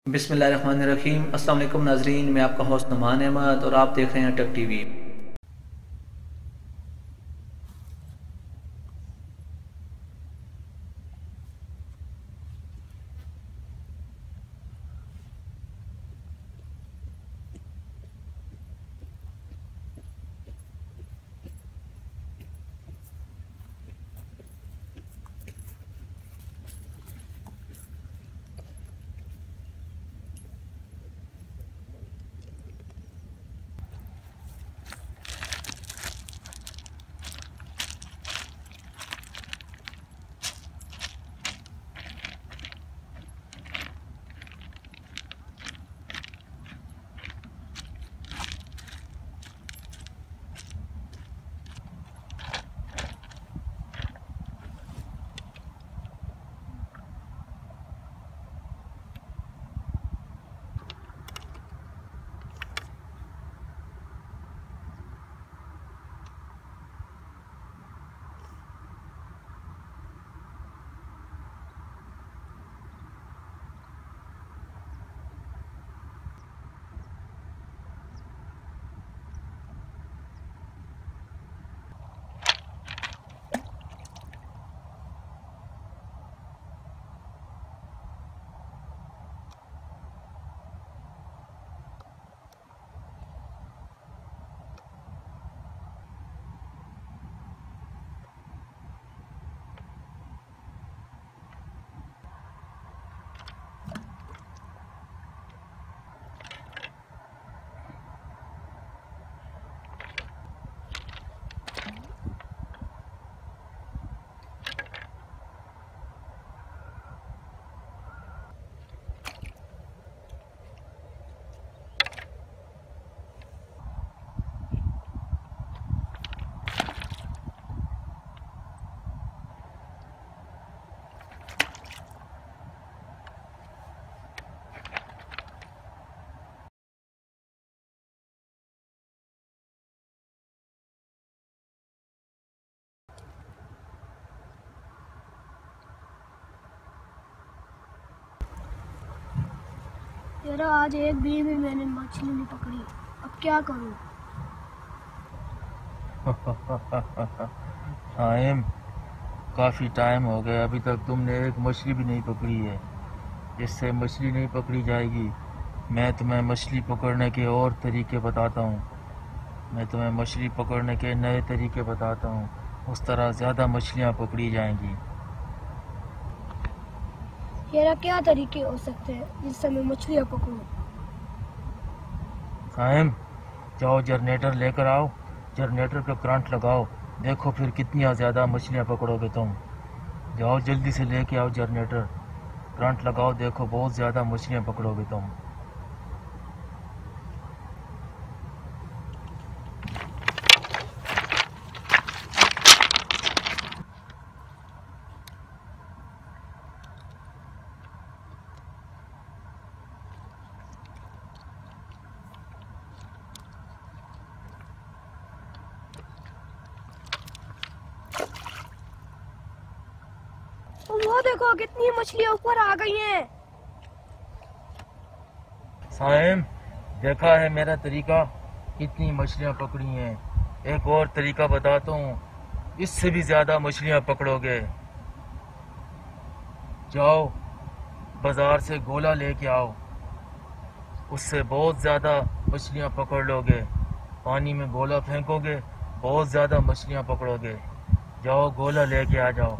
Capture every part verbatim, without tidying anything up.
बिस्मिल्लाहिर्रहमानिर्रहीम। अस्सलाम वालेकुम नाजरीन, मैं आपका होस्ट नुमान अहमद और आप देख रहे हैं टेक टीवी। यार आज एक भी में मैंने मछली नहीं पकड़ी, अब क्या करूं? टाइम काफ़ी टाइम हो गया, अभी तक तुमने एक मछली भी नहीं पकड़ी है। इससे मछली नहीं पकड़ी जाएगी। मैं तुम्हें मछली पकड़ने के और तरीके बताता हूँ। मैं तुम्हें मछली पकड़ने के नए तरीके बताता हूँ, उस तरह ज़्यादा मछलियाँ पकड़ी जाएंगी। यार क्या तरीके हो सकते हैं जिससे मैं मछलियाँ पकड़ूं? कायम जाओ, जनरेटर लेकर आओ, जनरेटर पे करंट लगाओ, देखो फिर कितनी ज़्यादा मछलियाँ पकड़ोगे तुम। जाओ जल्दी से लेके आओ जनरेटर, करंट लगाओ, देखो बहुत ज़्यादा मछलियाँ पकड़ोगे तुम। वो देखो कितनी मछलियाँ ऊपर आ गई हैं। साइम, देखा है मेरा तरीका, कितनी मछलियाँ पकड़ी हैं। एक और तरीका बताता हूँ, इससे भी ज़्यादा मछलियाँ पकड़ोगे। जाओ बाज़ार से गोला लेके आओ, उससे बहुत ज़्यादा मछलियाँ पकड़ लोगे। पानी में गोला फेंकोगे, बहुत ज़्यादा मछलियाँ पकड़ोगे। जाओ गोला लेके आ जाओ।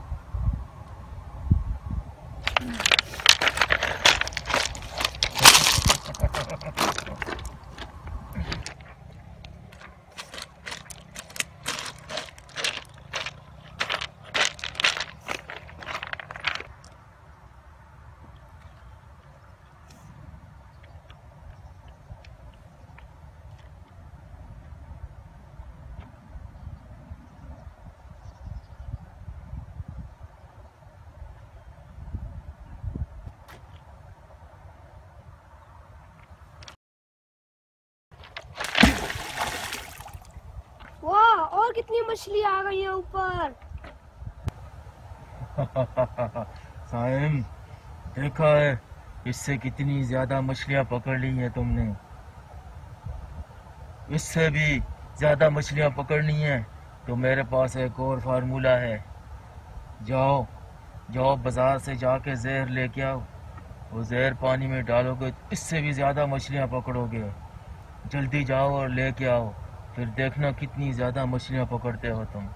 वाह, और कितनी मछली आ गई है ऊपर। साइम, देखा है इससे कितनी ज़्यादा मछलियाँ पकड़ ली हैं तुमने? इससे भी ज़्यादा मछलियाँ पकड़नी है तो मेरे पास एक और फार्मूला है। जाओ जाओ बाज़ार से जाके जहर लेके आओ। वो जहर पानी में डालोगे तो इससे भी ज़्यादा मछलियाँ पकड़ोगे। जल्दी जाओ और लेके आओ, फिर देखना कितनी ज़्यादा मछलियाँ पकड़ते हो तुम।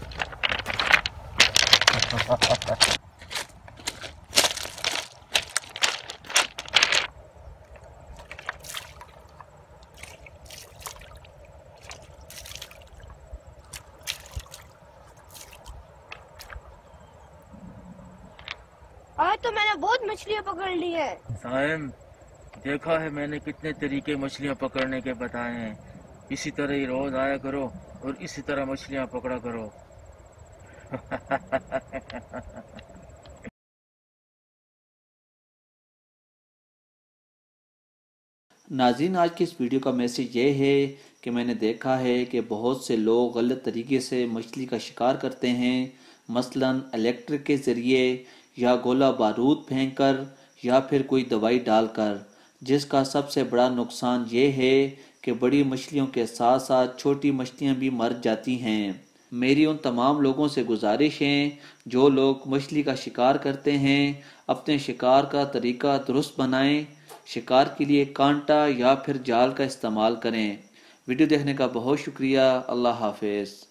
आज तो मैंने बहुत मछलियाँ पकड़ ली है। साइम, देखा है मैंने कितने तरीके मछलियाँ पकड़ने के बताए हैं। इसी तरह ही रोज आया करो और इसी तरह मछलियाँ पकड़ा करो। नाज़रीन, आज की इस वीडियो का मैसेज ये है कि मैंने देखा है कि बहुत से लोग गलत तरीके से मछली का शिकार करते हैं, मसलन इलेक्ट्रिक के ज़रिए या गोला बारूद फेंक कर या फिर कोई दवाई डालकर, जिसका सबसे बड़ा नुकसान ये है कि बड़ी मछलियों के साथ साथ छोटी मछलियाँ भी मर जाती हैं। मेरी उन तमाम लोगों से गुजारिश है जो लोग मछली का शिकार करते हैं, अपने शिकार का तरीका दुरुस्त बनाएं। शिकार के लिए कांटा या फिर जाल का इस्तेमाल करें। वीडियो देखने का बहुत शुक्रिया। अल्लाह हाफिज़।